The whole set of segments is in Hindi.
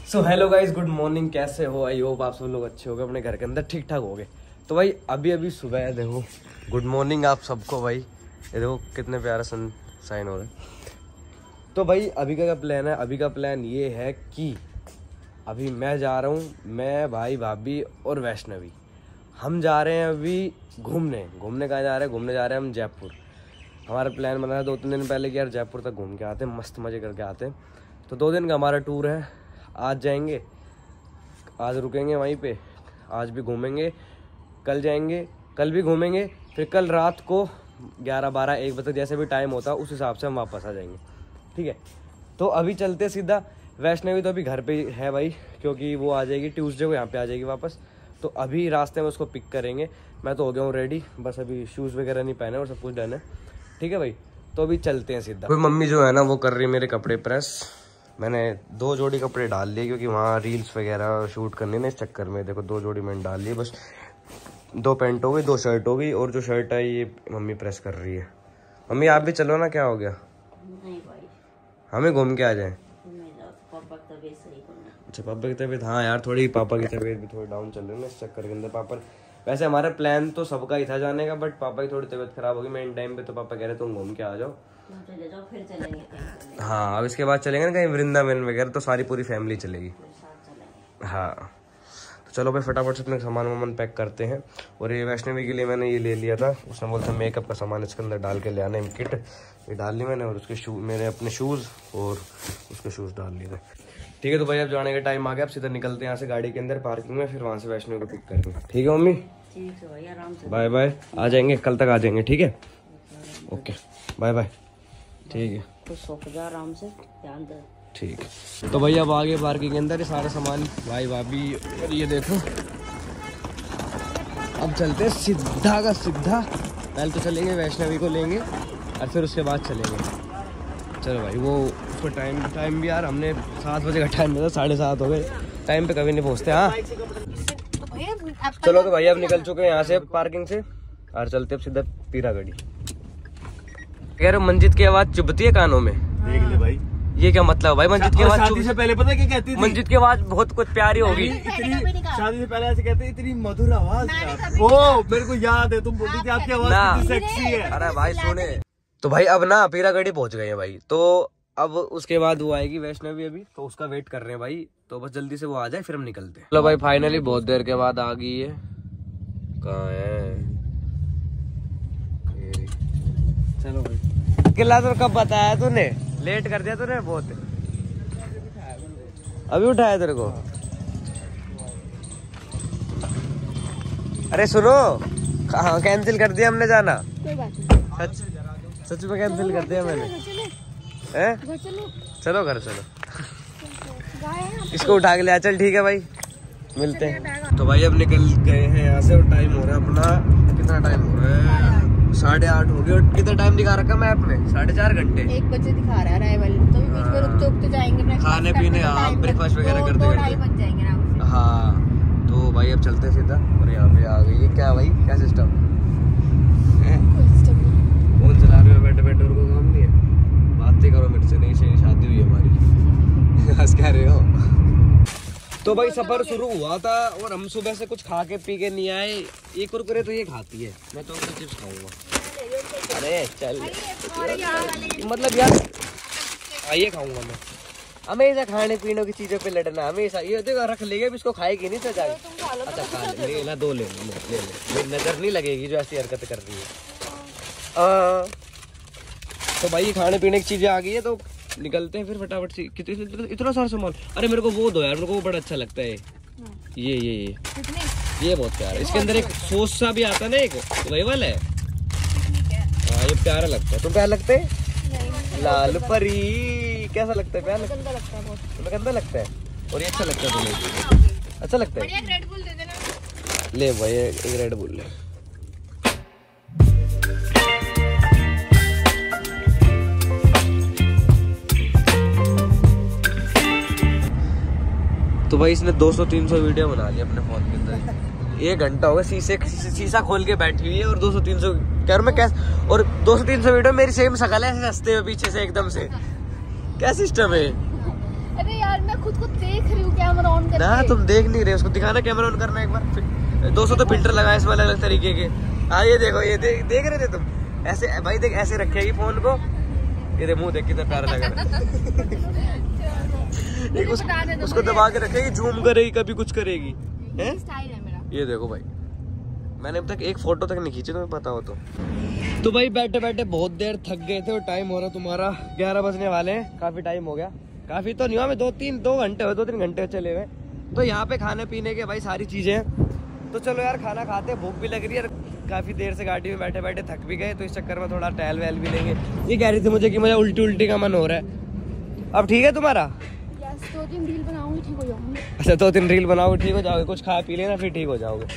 सो हेलो गाइज, गुड मॉर्निंग। कैसे हो? आई होप आप सब लोग अच्छे हो गए, अपने घर के अंदर ठीक ठाक हो गए। तो भाई अभी सुबह है, देखो। गुड मॉर्निंग आप सबको। भाई ये देखो कितने प्यारा सन साइन हो रहा है। तो भाई अभी का क्या प्लान है? अभी का प्लान ये है कि अभी मैं जा रहा हूँ, मैं, भाई, भाभी और वैष्णवी, हम जा रहे हैं अभी घूमने कहाँ जा रहे हैं? घूमने जा रहे हैं हम जयपुर। हमारा प्लान बना है 2-3 दिन पहले कि यार जयपुर तक घूम के आते हैं, मस्त मज़े करके आते हैं। तो 2 दिन का हमारा टूर है। आज जाएंगे, आज रुकेंगे वहीं पे, आज भी घूमेंगे, कल जाएंगे, कल भी घूमेंगे, फिर कल रात को 11, 12, 1 बजे तक जैसे भी टाइम होता है उस हिसाब से हम वापस आ जाएंगे। ठीक है, तो अभी चलते सीधा। वैष्णवी तो अभी घर पे है भाई, क्योंकि वो आ जाएगी ट्यूसडे को, यहाँ पे आ जाएगी वापस। तो अभी रास्ते में उसको पिक करेंगे। मैं तो हो गया हूँ रेडी, बस अभी शूज़ वगैरह नहीं पहने और सब कुछ डन है। ठीक है भाई, तो अभी चलते हैं सीधा। कोई मम्मी जो है ना वो कर रही है मेरे कपड़े प्रेस। मैंने 2 जोड़ी कपड़े डाल लिए क्योंकि वहाँ रील्स वगैरह शूट करनी ना, इस चक्कर में। देखो 2 जोड़ी मैंने डाल लिए, बस 2 पैंट हो गई, 2 शर्ट हो गई, और जो शर्ट है ये मम्मी प्रेस कर रही है। मम्मी आप भी चलो ना, क्या हो गया? नहीं भाई, हमें घूम के आ जाए। पापा की तबीयत सही करना। अच्छा, पापा की तबीयत, हाँ यार थोड़ी पापा की तबीयत भी थोड़ी डाउन चल रही है ना, इस चक्कर के अंदर। पापा, वैसे हमारा प्लान तो सबका ही था जाने का, बट पापा की थोड़ी तबीयत खराब होगी मेन टाइम पे। तो पापा कह रहे तुम घूम के आ जाओ। चले जाओ, फिर चलेंगे कहीं। हाँ, अब इसके बाद चलेंगे ना कहीं वृंदावन वगैरह, तो सारी पूरी फैमिली चलेगी। हाँ, तो चलो भाई फटाफट से अपने सामान पैक करते हैं। और ये वैष्णवी के लिए मैंने ये ले लिया था, उसने बोलता मेकअप का सामान इसके अंदर डाल के ले आना है, किट ये डाल ली मैंने। और उसके शूज, मेरे अपने शूज़ और उसके शूज़ डाल लिए थे। ठीक है, तो भाई अब जाने का टाइम आ गया, अब सीधा निकलते हैं यहाँ से गाड़ी के अंदर पार्किंग में, फिर वहाँ से वैष्णवी को पिक करेंगे। ठीक है मम्मी? ठीक है भाई, आराम से। बाय बाय, आ जाएंगे कल तक, आ जाएंगे। ठीक है, ओके, बाय बाय। ठीक है, तो सो जा आराम से, ध्यान दे। ठीक है, तो भाई अब आगे पार्किंग के अंदर ये सारा सामान, भाई भाभी, और ये देखो। अब चलते हैं सीधा का सीधा। पहले तो चलेंगे वैष्णवी को लेंगे और फिर उसके बाद चलेंगे। चलो भाई, वो उसको टाइम भी यार हमने 7 बजे का टाइम दिया था, 7:30 हो गए। टाइम पे कभी नहीं पहुँचते। हाँ चलो, तो भाई अब निकल चुके हैं यहाँ से पार्किंग से और चलते अब सीधा पीरागढ़ी। कह रहे मंजित की आवाज चुभती है कानों में। देख ले भाई, ये क्या मतलब भाई? मंजित की आवाज शादी से पहले पता है क्या कहती थी? मंजित की आवाज बहुत कुछ प्यारी होगी। शादी से पहले ऐसे कहते, इतनी मधुर आवाज। ओ मेरे को याद है, तुम बोलती थी आपकी आवाज कितनी सेक्सी है। अरे भाई सुने, तो भाई अब ना पीरागढ़ी पहुंच गए हैं भाई। तो अब उसके बाद वो आएगी वैष्णवी, अभी तो उसका वेट कर रहे हैं भाई। तो बस जल्दी से वो आ जाए फिर हम निकलते हैं। चलो भाई, फाइनली बहुत देर के बाद आ गई है। कहाँ है? चलो भाई, किला तो कब बताया तूने? लेट कर दिया तूने बहुत। अभी उठाया तेरे को? अरे सुनो, हाँ कैंसिल कर दिया हमने जाना। सच में कैंसिल कर दिया मैंने। चलो घर चलो, इसको उठा के ले आ। चल ठीक है भाई, मिलते हैं। तो भाई अब निकल गए हैं यहाँ से और टाइम हो रहा है अपना, कितना टाइम हो रहा है? 8:30 हो गया। और कितना टाइम दिखा रखा मैप में? 4.5 घंटे, 1 बजे दिखा रहा है अराइवल। तो बीच में रुकते जाएंगे, खाने पीने, हाँ ब्रेकफास्ट वगैरह करते करते। हाँ तो भाई अब चलते सीधा। और यहाँ पे आ गई है क्या भाई? क्या सिस्टम? फोन चला रहे हो बैठे बैठे, और कोई काम नहीं है? बातें करो मेरे से। नहीं शादी हुई हमारी। हंस कह रहे हो? तो भाई सफर शुरू हुआ था और हम सुबह से कुछ खा के पी के नहीं आए। ये कुरकुरे तो ये खाती है, मैं तो चिप्स खाऊंगा। अरे चल, मतलब यार ये खाऊंगा मैं। हमेशा खाने पीने की चीजों पे लड़ना, हमेशा। ये देखो रख लेंगे, इसको खाएगी नहीं तो जाए। अच्छा खा ले ना, 2 ले ले। मेरी नजर नहीं लगेगी जो ऐसी हरकत कर रही है। तो भाई खाने पीने की चीजें आ गई है, तो निकलते हैं फिर फटाफट से। इतना सारा सामान। अरे मेरे को वो दो यार, मेरे को वो बड़ा अच्छा लगता है। ये बहुत प्यारा। इसके अंदर एक सॉस सा भी आता है ना, एक वही वाला है। हाँ ये प्यारा लगता है। तुम प्यारा लगता है? लाल परी कैसा लगता है? प्यारा लगता है, गंदा लगता है। और ये अच्छा लगता है तुम्हें? अच्छा लगता है? ले भाई एक रेड बुल ले। तो भाई इसने 200-300 वीडियो बना ली अपने फोन के अंदर। 1 घंटा हो गया शीशा खोल के बैठी हुई है और 200-300 कह रहा मैं कैसे। और 200-300 वीडियो मेरी सेम शकल है, ऐसे हंसते हुए पीछे से एकदम से। क्या सिस्टम है? अरे यार मैं खुद को देख रही हूँ कैमरा ऑन करके। ना तुम देख नहीं रहे, उसको दिखाना कैमरा ऑन करना एक बार। 200 तो फिल्टर लगाए इसमें अलग अलग तरीके के। हाँ ये देखो, ये देख रहे थे तुम ऐसे भाई, देख ऐसे रखेगी फोन को, ये देख मुंह देख कितना प्यारा लग रहा है। उसको दबा के रखेगी, जूम करेगी, कभी कुछ करेगी। स्टाइल है मेरा। ये देखो भाई, मैंने अब तक एक फोटो तक नहीं खींची, तुम्हें पता हो तो भाई बैठे बैठे बहुत देर थक गए थे और टाइम हो रहा तुम्हारा 11 बजने वाले हैं। काफी टाइम हो गया, काफी तो नहीं हुआ, मैं 2-3 घंटे चले हुए। तो यहाँ पे खाने पीने के भाई सारी चीजें हैं, तो चलो यार खाना खाते, भूख भी लग रही है। काफी देर से गाड़ी में बैठे बैठे थक भी गए, तो इस चक्कर में थोड़ा टहल वहल भी लेंगे। ये कह रही थी मुझे कि मुझे उल्टी का मन हो रहा है। अब ठीक है तुम्हारा? 2-3 रील बनाऊंगी, ठीक हो जाऊंगी। अच्छा 2-3 रील बनाओगे, ठीक हो जाओगे, कुछ खा पी लेना फिर ठीक हो जाओगे।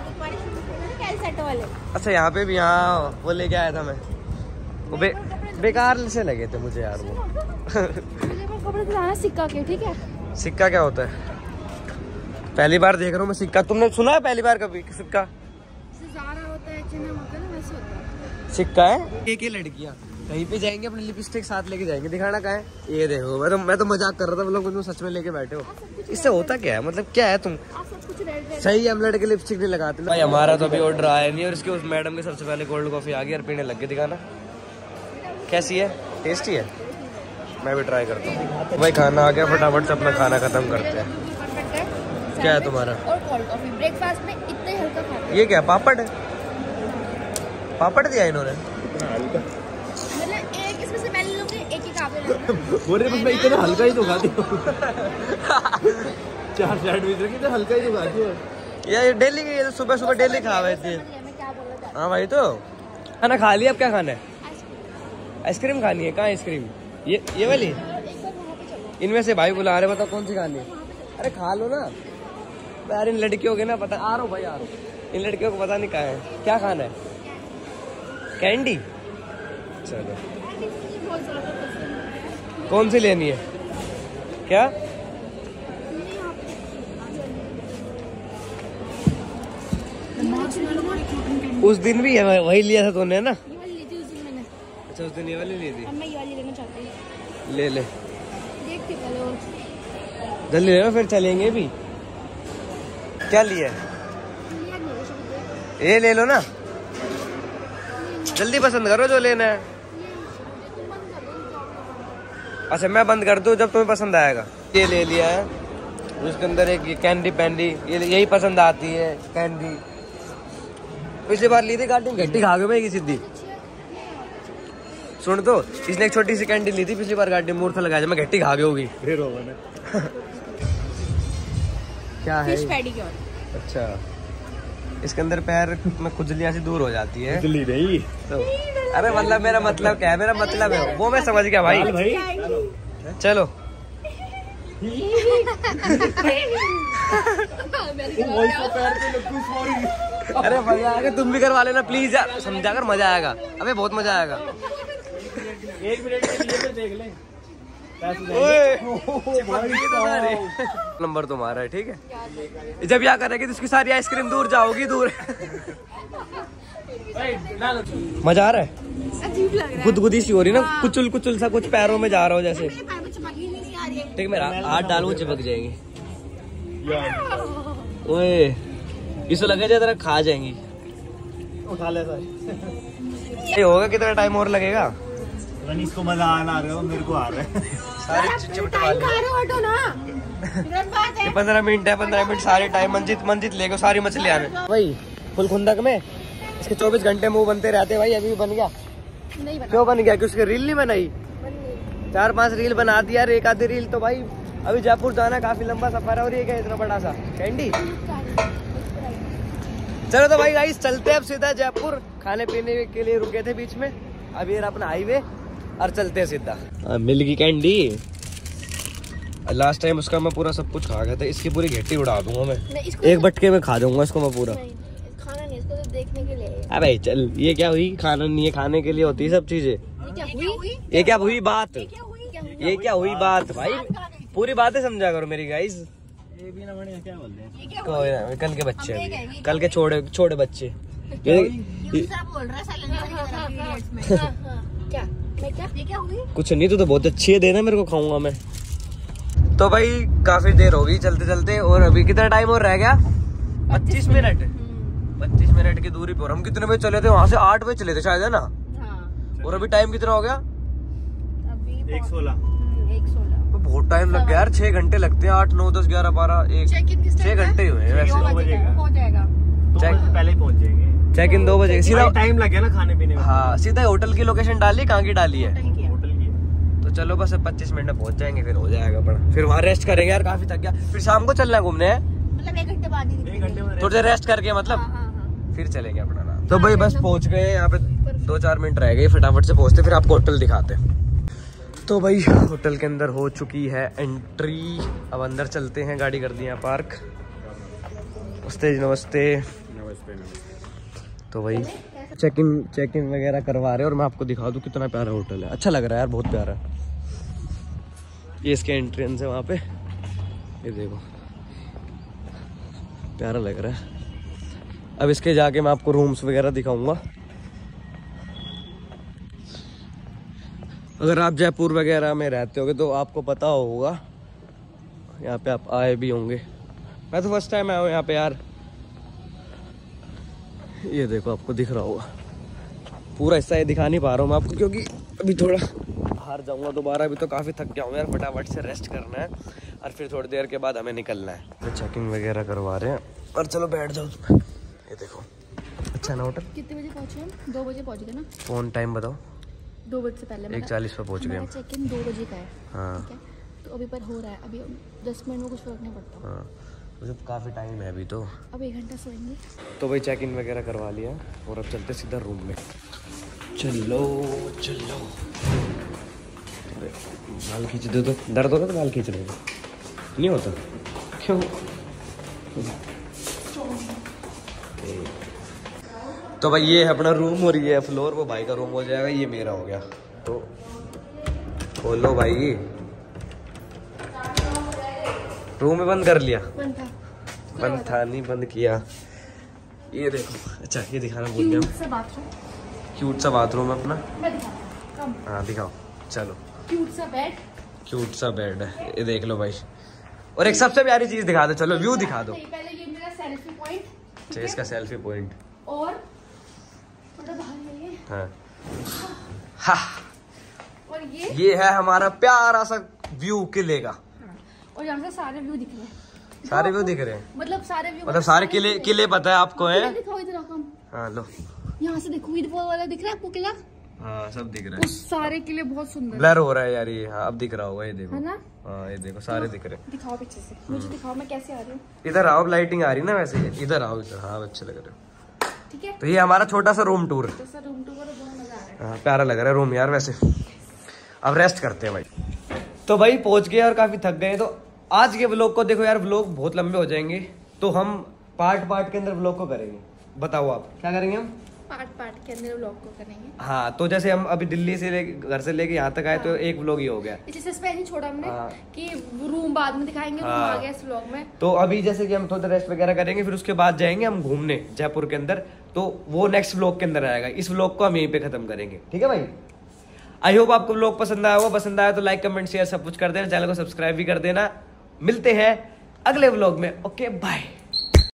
अच्छा यहाँ पे भी, यहाँ वो लेके आया था मैं, वो बेकार से लगे थे मुझे यार वो। कपड़े दिलाना सिक्का के, ठीक है? सिक्का क्या होता है? पहली बार देख रहा हूँ मैं सिक्का। तुमने सुना है पहली बार कभी सिक्का? होता है, वैसे होता है। सिक्का है। एक ही लड़कियाँ कहीं पे जाएंगे अपनी लिपस्टिक साथ लेके जाएंगे, दिखाना कहाँ है? ये देखो, मैं तो मजाक कर रहा था, लोग सच में लेके बैठे हो। इससे होता क्या है, मतलब क्या है तुम? सही है, हम लड़के लिपस्टिक नहीं लगाते भाई। हमारा तो अभी ऑर्डर आया नहीं, और इसके उस मैडम के सबसे पहले कोल्ड कॉफी आ गई और पीने लग गए। दिखाना कैसी है, टेस्टी है? मैं भी ट्राई करता हूँ भाई। खाना आ गया, फटाफट से अपना खाना खत्म करते हैं। क्या है तुम्हारा? और कोल्ड कॉफी ब्रेकफास्ट में इतने हल्का खाना। ये क्या पापड़ है? पापड़ दिया इन्होंने? मतलब एक इसमें से मैंने लोग एक ही काफी बोल रहे मैं इतना हल्का ही तो खाती हूँ। 4 सैंडविच रखी तो हल्का ही तो खाती हूँ ये डेली की, ये सुबह सुबह डेली खा रहे थे। हाँ भाई, तो खाना खा लिया, अब क्या खाना है? आइसक्रीम खानी है? कहाँ आइसक्रीम? ये वाली? इनमें से भाई बुला रहे, बताओ कौन सी खानी है? अरे खा लो ना यार, इन लड़कियों के ना पता। आ रहा हूँ भाई, आ रहा हूँ। इन लड़कियों को पता नहीं कहाँ है, क्या खाना है? कैंडी? चलो कौन सी लेनी है? क्या उस दिन भी है वही लिया था तूने ना? अच्छा उस दिन ये वाली ली थी। मैं ये वाली लेना चाहती हूँ। ले ले, देखते चलो जल्दी ले लो फिर चलेंगे भी। क्या लिया? ये ले लो ना, जल्दी पसंद करो जो लेना है। अच्छा मैं बंद कर दूं जब तुम्हें पसंद आएगा। ये ले लिया है, उसके अंदर एक कैंडी पैंडी, ये यही पसंद आती है कैंडी। पिछली बार ली थी गाड़ी में, घट्टी खा गए भाई की सीधी। सुन तो, इसने एक छोटी सी कैंडी ली थी पिछली बार गाड़ी में, मूर्ख लगाया, मैं घट्टी खा गई होगी। क्या है? Fish pedicure. अच्छा, इसके अंदर पैर में खुजलियाँ सी दूर हो जाती है। खुजली नहीं तो अरे मतलब मेरा मतलब क्या है? मेरा मतलब है वो मैं समझ गया भाई। चलो अरे मजा आएगा, तुम भी करवा लेना प्लीज यार, समझा कर मजा आएगा। अबे बहुत मजा आएगा। 1 मिनट के लिए तो देख ले। नंबर तुम्हारा है, ठीक है? जब यहाँ करेगी तो उसकी सारी आइसक्रीम दूर जाओगी, दूर। मजा आ रहा है? अजीब लग रहा है। गुदगुदी सी हो रही ना, कुचल कुचल सा कुछ पैरों में जा रहा हो जैसे। ठीक, मेरा हाथ डालू चिपक जाएंगी। ओए इसको लगे जरा खा जाएंगी। उठा ले सर। ये होगा, कितना टाइम और लगेगा? इसको मजा आ रहा है, मेरे को आ रहा है। सारे चिपट वाले 15 मिनट है, 15 मिनट सारे टाइम। मंजित लेके सारी मछली आने भाई। फुल खुंदक में इसके 24 घंटे मुंह बनते रहते भाई। अभी भी बन गया? नहीं बना। क्यों बन गया? कि उसकी रील नहीं बनाई? 4-5 रील बना दिया, एक आधी रील तो भाई। अभी जयपुर जाना, काफी लंबा सफर है, और ये क्या इतना बड़ा सा कैंडी। चलो तो भाई गाइस चलते हैं अब सीधा जयपुर। खाने पीने के लिए रुके थे बीच में, अब ये अपना हाईवे और चलते हैं सीधा। मिल गई कैंडी। लास्ट टाइम उसका मैं पूरा सब कुछ खा गया था, इसकी पूरी घेटी उड़ा दूंगा मैं। एक बटके में खा जाऊंगा इसको मैं पूरा। खाना नहीं, इसको तो देखने के लिए। अबे चल, ये क्या हुई? खाना नहीं है, खाने के लिए होती है सब चीजें। ये क्या हुई बात? ये क्या हुई बात भाई? पूरी बातें समझा करो मेरी गाइस। ये भी ना बढ़िया, क्या बोलते हैं? कोई ना, कल के बच्चे अभी, कल के छोटे बच्चे। बोल रहा है क्या? मैं क्या? ये क्या हुई? कुछ नहीं, तू तो बहुत अच्छी है, देना मेरे को, खाऊंगा मैं। तो भाई काफी देर होगी चलते चलते, और अभी कितना टाइम और रह गया? 25 मिनट। 25 मिनट की दूरी पर हम कितने बजे चले थे? वहाँ से 8 बजे चले थे शायद, है ना? हाँ। और अभी टाइम कितना हो गया? अभी 1:16। 1:16। बहुत टाइम लग गया यार, 6 घंटे लगते हैं। 8, 9, 10, 11, 12, 1, 6 घंटे हुए हैं वैसे। 2 बजे पहुंच जाएगा। पहले ही पहुंच जाएंगे। चेक इन 2 बजे सीधा टाइम लग गया ना खाने पीने में। हाँ, सीधा होटल की लोकेशन डाली, कहाँ की डाली है? होटल की। तो चलो बस 25 मिनट में पहुंच जाएंगे, फिर हो जाएगा अपना। फिर वहाँ रेस्ट करेंगे यार, काफी थक गया। फिर शाम को चलना है घूमने, मतलब 1 घंटे बाद ही एक घंटे में थोड़ी देर रेस्ट करके मतलब हाँ। फिर चलेंगे अपना। तो भाई बस पहुंच गए यहाँ पे, 2-4 मिनट रह गए, फटाफट से पहुंचते फिर आपको होटल दिखाते। तो भाई होटल के अंदर हो चुकी है एंट्री, अब अंदर चलते हैं। गाड़ी कर दी है पार्क। नमस्ते। तो भाई चेक इन वगैरह करवा रहे हैं, और मैं आपको दिखा दूं कितना प्यारा होटल है। अच्छा लग रहा है यार, बहुत प्यारा। ये इसके एंट्रेंस है वहाँ पे, ये देखो प्यारा लग रहा है। अब इसके जाके मैं आपको रूम्स वगैरह दिखाऊंगा। अगर आप जयपुर वगैरह में रहते होगे तो आपको पता होगा, यहाँ पे आप आए भी होंगे। मैं तो फर्स्ट टाइम आया हूँ यहाँ पे यार। ये देखो आपको दिख रहा होगा, पूरा हिस्सा ये दिखा नहीं पा रहा हूँ मैं आपको, क्योंकि अभी थोड़ा बाहर जाऊँगा दोबारा। अभी तो काफ़ी थक गया हूँ यार, फटाफट से रेस्ट करना है और फिर थोड़ी देर के बाद हमें निकलना है। तो चेकिंग वगैरह करवा रहे हैं, और चलो बैठ जाओ तुम। ये देखो अच्छा ना होटल। कितने बजे पहुंचे हम? 2 बजे पहुंच गए ना? फोन टाइम बताओ। 2 बजे से पहले 1:40 पे पहुँच गए हम। चेक इन 2 बजे का है। हाँ ठीक है, तो अभी पर हो रहा है, अभी 10 मिनट में कुछ फर्क नहीं पड़ता। हाँ, मतलब काफ़ी टाइम है अभी तो। अब 1 घंटा सोएंगे। तो भाई चेक इन वगैरह करवा लिया, और अब चलते सीधा रूम में। चलो चलो, बाल खींच दो। तो दर्द होता तो बाल खींच रहे हो? नहीं होता? क्यों? तो भाई ये है अपना रूम, और ये है फ्लोर। वो भाई का रूम हो जाएगा, ये मेरा हो गया। तो खोलो भाई, रूम में बंद कर लिया? बंद था नहीं, बंद किया। ये देखो, अच्छा ये दिखाना भूल गया। क्यूट सा बाथरूम है अपना। हाँ दिखाओ, चलो। क्यूट सा बेड है, ये देख लो भाई। और एक सबसे प्यारी चीज दिखा दो, चलो व्यू दिखा दो। पहले ये मेरा सेल्फी पॉइंट। अच्छा इसका सेल्फी पॉइंट। और थोड़ा बाहर जाइए। हाँ हाँ, और ये है हमारा प्यारा सा व्यू किले का। और यहाँ से सारे व्यू दिख रहे हैं। सारे व्यू दिख रहे हैं, मतलब सारे व्यू, मतलब सारे किले पता है आपको है? दिखाओ इधर आओ। हाँ लो, यहाँ से देखो, ईद वाला दिख रहा है आपको किला? हाँ सब दिख रहा है। उस सारे किले बहुत सुंदर ब्लर हो रहा है यार ये। हाँ अब दिख रहा होगा, ये देखो है ना? हाँ ये देखो सारे दिख रहे हैं। दिखाओ पीछे से, मुझे दिखाओ मैं कैसे आ रही हूँ। इधर आओ, लाइटिंग आ रही है ना वैसे। इधर आओ इधर, हाँ अच्छे लग रहे हो। ठीक है, तो ये हमारा छोटा सा रूम टूर। तो सर रूम टूर बहुत मजा आ रहा है। हाँ प्यारा लग रहा है रूम यार वैसे। अब रेस्ट करते हैं भाई। तो भाई पहुंच गए और काफी थक गए। तो आज के व्लॉग को देखो यार, व्लॉग बहुत लंबे हो जाएंगे, तो हम पार्ट के अंदर व्लॉग को करेंगे। बताओ आप क्या करेंगे? हम पार्ट के अंदर व्लॉग को करेंगे। हाँ, तो जैसे हम अभी दिल्ली से घर से लेके यहाँ तक आए, तो एक व्लॉग ही हो गया। इसी सस्पेंस ही छोड़ा हमने हाँ। कि रूम बाद में दिखाएंगे, रूम हाँ। आ गया इस व्लॉग में। तो अभी जैसे कि हम थोड़ा रेस्ट वगैरह करेंगे, फिर उसके बाद जाएंगे हम घूमने जयपुर के अंदर, तो वो नेक्स्ट व्लॉग के अंदर आएगा। इस व्लॉग को हम यहीं पे खत्म करेंगे, ठीक है भाई? आई होप आपको व्लॉग पसंद आया होगा। पसंद आया तो लाइक कमेंट शेयर सब कुछ कर देना, चैनल को सब्सक्राइब भी कर देना। मिलते हैं अगले व्लॉग में। Okay bye.